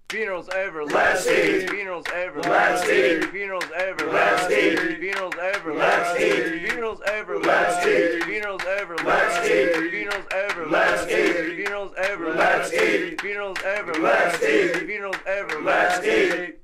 Funerals everlasting. Funerals everlasting. Funerals everlasting. Funerals everlasting. Funerals everlasting. Funerals everlasting. Funerals everlasting. Funerals everlasting. Funerals everlasting. Funerals everlasting.